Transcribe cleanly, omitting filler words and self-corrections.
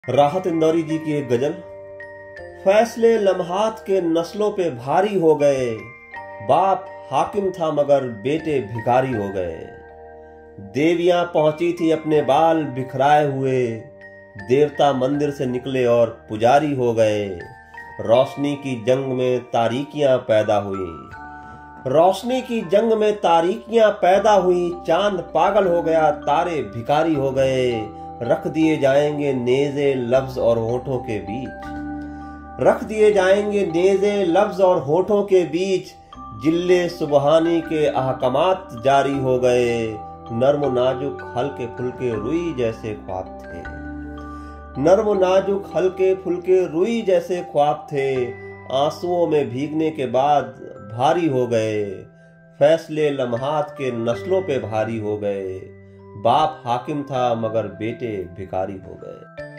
राहत इंदौरी जी की एक गजल। फैसले लम्हात के नस्लों पे भारी हो गए, बाप हाकिम था मगर बेटे भिखारी हो गए। देवियां पहुंची थी अपने बाल बिखराए हुए, देवता मंदिर से निकले और पुजारी हो गए। रोशनी की जंग में तारीकियां पैदा हुई, रोशनी की जंग में तारीकियां पैदा हुई। चांद पागल हो गया, तारे भिखारी हो गए। रख दिए जाएंगे नेज़े लफ्ज और होठों के बीच, रख दिए जाएंगे नेज़े लफ्ज और होठों के बीच। जिल्ले सुबहानी के अहकामात जारी हो गए, नर्म नाजुक हल्के फुल्के रुई जैसे ख्वाब थे, नर्म नाजुक हल्के फुल्के रुई जैसे ख्वाब थे। आंसुओं में भीगने के बाद भारी हो गए, फैसले लम्हात के नस्लों पे भारी हो गए। बाप हाकिम था मगर बेटे भिखारी हो गए।